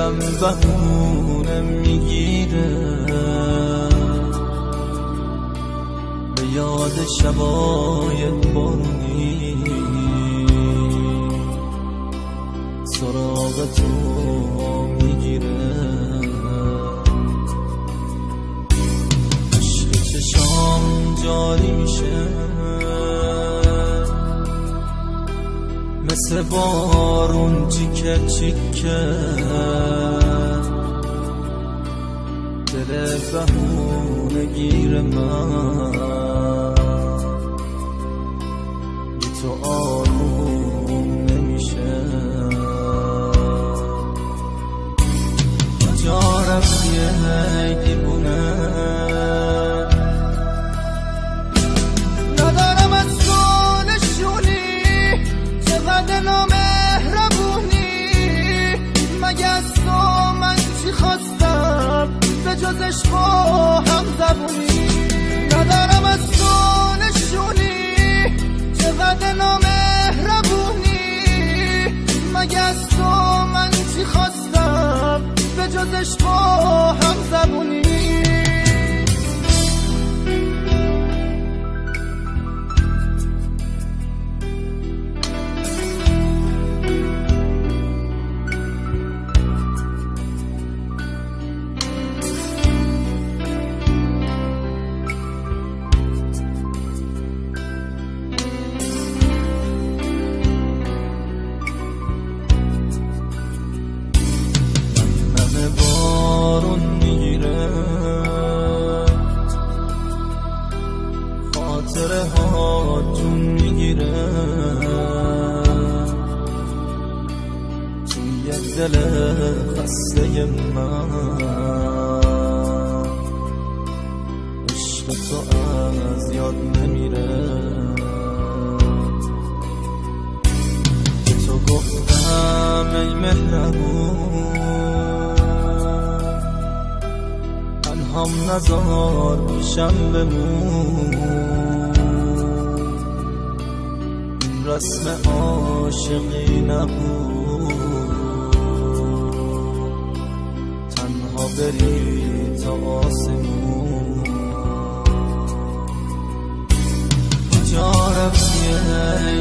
دلم بهونه میگیره به یاد شبای بارونی سراغ تو میگیره عشق چشام جاری میشه مثل بارون چیکه چیکه دل بهونه گیر من بی تو آروم نمیشه کجا رفتی ای دیوونه ندارم از تو نشونی چقدر نامهربونی مگه از تو من چی خواستم به جز عشق و همزبونی ندارم از تو نشونی چقدر نامهربونی مگه از تو من چی خواستم به جز عشق و همزبونی بارون میگیره خاطره ها جون میگیره توی دل خسته من عشق تو از یاد نمیره تو گفتم ای مهربون هم نزار پیشم بمون این رسم عاشقی نبود تنها بری تا آسمون کجا رفتی